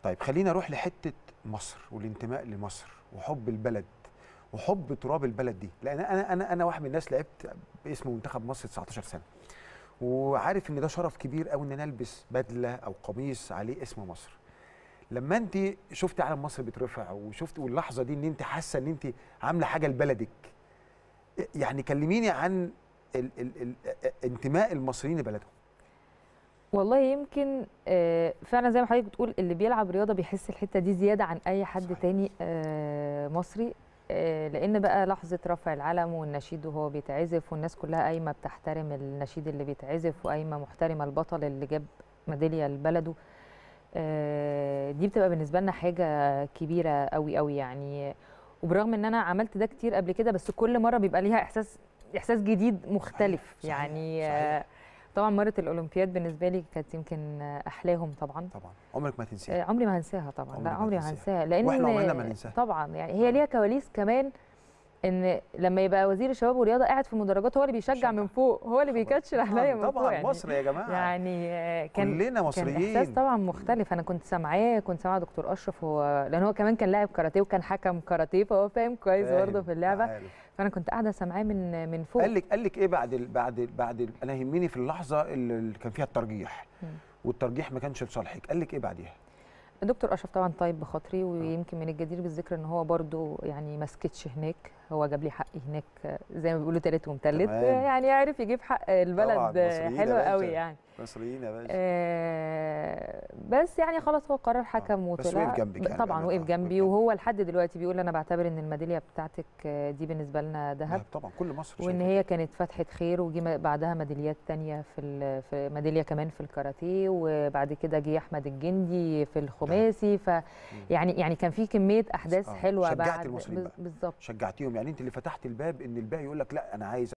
طيب خلينا اروح لحته مصر والانتماء لمصر وحب البلد وحب تراب البلد دي، لان انا واحد من الناس لعبت باسم منتخب مصر 19 سنه، وعارف ان ده شرف كبير قوي ان انا البس بدله او قميص عليه اسم مصر. لما انت شفت علم مصر بيترفع وشفت واللحظه دي ان انت حاسه ان انت عامله حاجه لبلدك، يعني كلميني عن ال انتماء المصريين لبلدهم. والله يمكن فعلا زي ما حضرتك بتقول اللي بيلعب رياضه بيحس الحته دي زياده عن اي حد صحيح. تاني مصري، لان بقى لحظه رفع العلم والنشيد وهو بيتعزف والناس كلها قايمه بتحترم النشيد اللي بيتعزف وقايمه محترمه البطل اللي جاب ميداليه لبلده. دي بتبقى بالنسبه لنا حاجه كبيره قوي قوي يعني. وبرغم ان انا عملت ده كتير قبل كده، بس كل مره بيبقى ليها احساس جديد مختلف. صحيح. يعني صحيح. طبعا مره الاولمبياد بالنسبه لي كانت يمكن احلاهم طبعا. طبعا عمرك ما تنسيها. عمري ما هنساها طبعا. لا عمري ما هنساها، لان واحنا عمرنا ما ننساها طبعا يعني هي ليها كواليس كمان. ان لما يبقى وزير الشباب والرياضه قاعد في المدرجات هو اللي بيشجع من فوق، هو اللي بيكاتشر عليا من فوق. طبعا يعني مصر يا جماعه، يعني كلنا مصريين. كان احساس طبعا مختلف. انا كنت سامعاه دكتور اشرف، هو لان هو كمان كان لاعب كاراتيه وكان حكم كاراتيه، فهو فاهم كويس برضه في اللعبه. فانا كنت قاعده سامعاه من فوق. قال لك ايه بعد انا يهمني في اللحظه اللي كان فيها الترجيح والترجيح ما كانش لصالحك، قال لك ايه بعديها؟ الدكتور اشرف طبعا طيب بخاطري، ويمكن من الجدير بالذكر ان هو برضو يعني ما سكتش هناك، هو جاب لي حقي هناك زي ما بيقولوا تالت ومتلت. يعني عارف يجيب حق البلد حلو قوي يعني. مصريين يا باشا. بس يعني خلاص هو قرار حكم وطلع. بس وقف جنبك يعني. طبعا وقف جنبي، وهو لحد دلوقتي بيقول انا بعتبر ان الميداليه بتاعتك دي بالنسبه لنا ذهب. طبعا كل مصر وان هي كانت فتحه خير، وجي بعدها ميداليات ثانيه في ميداليه كمان في الكاراتيه، وبعد كده جه احمد الجندي في الخماسي. ف يعني كان في كميه احداث حلوه بعد. شجعت المصريين بالظبط، شجعتيهم. يعني انت اللي فتحت الباب ان الباقي يقول لك لا انا عايز